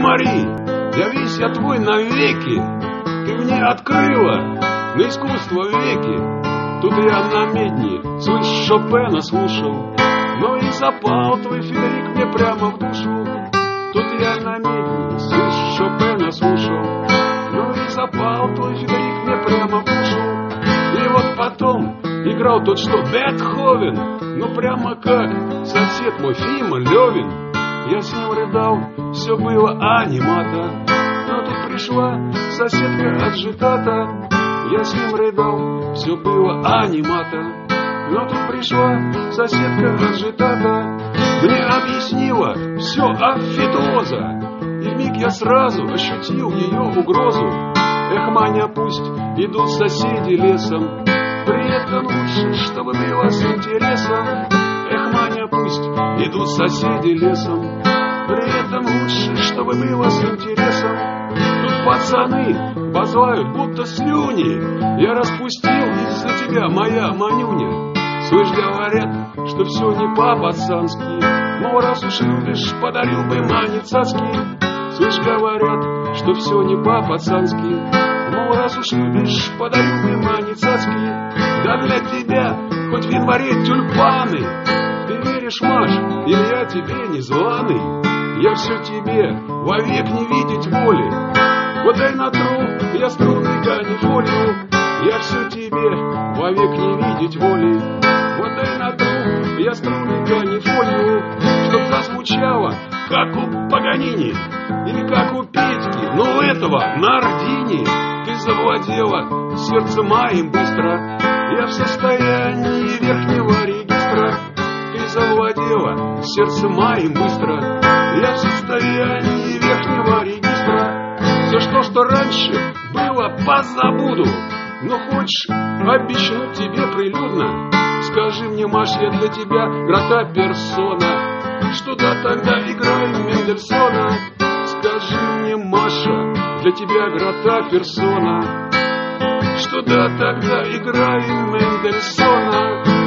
Мари, я весь я твой навеки. Ты мне открыла на искусство веки. Тут я на медне, слышь, Шопена слушал, но и запал твой Федерик мне прямо в душу. Тут я на медне, слышь, Шопена слушал, но и запал твой Федерик мне прямо в душу. И вот потом играл тот, что Бетховен, ну прямо как сосед мой Фима Левин. Я с ним рыдал, все было анимата, но тут пришла соседка аджитата. Я с ним рыдал, все было анимата, но тут пришла соседка аджитата. Мне объяснила все офитоза, и вмиг я сразу ощутил ее угрозу. Эх, Маня, пусть идут соседи лесом, при этом лучше, чтобы было с интересом. Эх, Маня, пусть идут соседи лесом, при этом лучше, чтобы было с интересом. Тут пацаны базлают, будто слюни, я распустил из-за тебя, моя Манюня. Слышь, говорят, что все не по-пацански, мол, раз уж любишь, подарил бы Мане цацки. Слышь, говорят, что все не по-пацански, мол, раз уж любишь, подарил бы Мане цацки. Да для тебя хоть в январе тюльпаны. Ты веришь, Маш, или я тебе не званый? Я все тебе вовек не видеть воли. Вот дай натру я струны канифолию. Я все тебе вовек не видеть воли. Вот дай натру я струны канифолию, чтоб зазвучало, как у Паганини или как у Петьки, но у этого Нардини. Ты завладела сердцем моим быстро, я в состоянии верхнего регистра. Ты завладела сердцем моим быстро, я в состоянии верхнего регистра. Все, что раньше было, позабуду, но хочешь, обещаю тебе прилюдно. Скажи мне, Маш, я для тебя грота персона, что да тогда играем Мендельсона. Скажи мне, Маша, для тебя грота персона, что да тогда играем Мендельсона.